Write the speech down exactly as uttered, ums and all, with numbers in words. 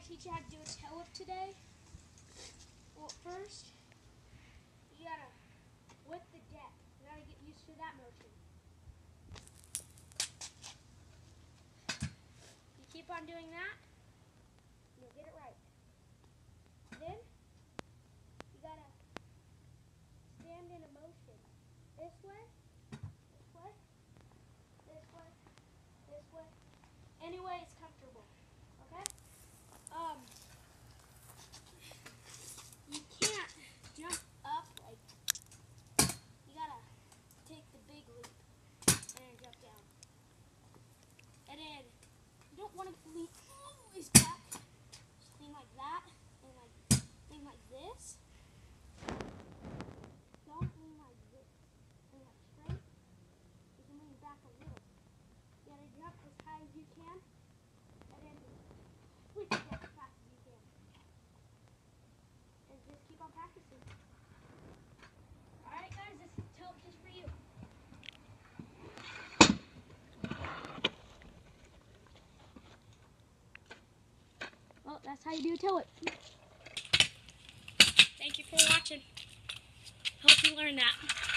teach you how to do a tailwhip today. Well, first, you gotta whip the deck. You gotta get used to that motion. You keep on doing that, you'll get it right. Then, you gotta stand in a motion. This way, this way, this way, this way. Any way it's comfortable, okay? Um, you can't jump up like, you gotta take the big leap and then jump down. And then, you don't want to lean always back. Just lean like that, and like, lean like this. Don't lean like this. Lean like straight. You can lean back a little. You gotta jump as high as you can, and then push it as fast as you can. And just keep on practicing. Alright guys, this is tailwhip just for you. Well, that's how you do a tailwhip. Thank you for watching. Hope you learned that.